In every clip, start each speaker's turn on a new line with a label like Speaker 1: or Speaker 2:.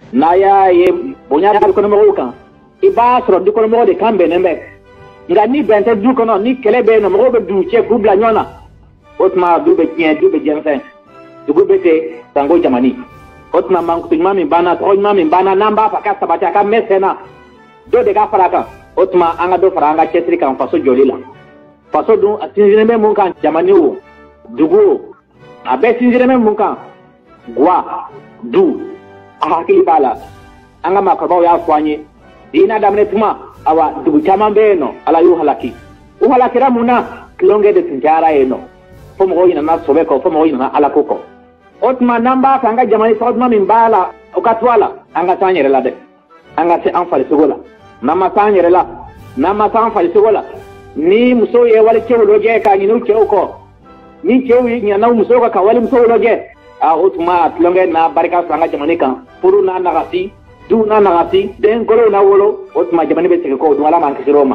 Speaker 1: Naya ye bonya du kono mo kan iba soro du kono mo de kambe nembe nga ni bente du kono ni kele be no mo be du che ku bla nyona otma du be tien du be jensen du go bete tango jamani otma man ku mami bana to mami bana namba pa ka sabata ka mesena do de ga faraka otma anga do faranga chetri kan faso jolila faso du atinjine me mun kan jamani wo dugo abe tinjine me mun kan gwa du hakili bala anga makaba ya kwanye dina damne tuma awa dugu chama beno ala yu halaki u halakira muna kilonge de tinjara eno fomo go ina na sobeko fomo go ina na ala koko otma namba kanga jamani sodma min bala ukatwala anga tanyere la de anga se anfali sugola nama tanyere la nama tanfali sugola ni muso ye wale chewloje ka nyinu chewko ni chewi nya na muso ka wale muso loje a otuma kilonge na barika sanga jamani kan puru na nagasi du na nagasi den golo na wolo otuma jamani be tike ko du ala man kisiroma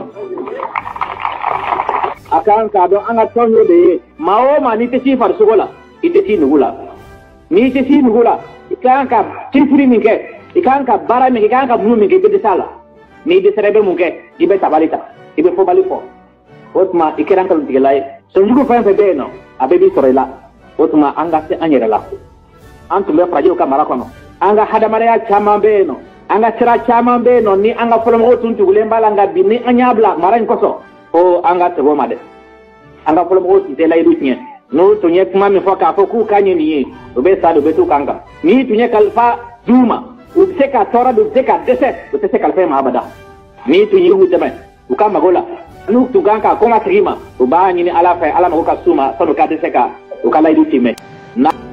Speaker 1: akan ka do anga tonyo de mao mani te si far sugola ite si nugula ni te si nugula ikan ka tinfuri minke ikan ka bara minke ikan ka bulu minke be sala ni de serebe munke ibe tabalita ibe fo balifo otuma ikiran ka ntigilai so njugo fa fe be no abebi sorela otuma anga se anyere la antumbe frajo ka marakono anga hadamare ya chama beno anga tira chama beno ni anga folmo tuntu gulembala anga binni anyabla maran koso o anga tego made anga folmo tunte la idutnye no tunye kuma mi foka foku kanye ni obe sadu betu kanga ni tunye kalfa duma ubseka tora ubseka dese ubseka kalfa ma abada ni tunye hutema ukama gola nu tuganka konga trima ubani ni ala fa ala magoka suma sanu ka deseka ukala idutime na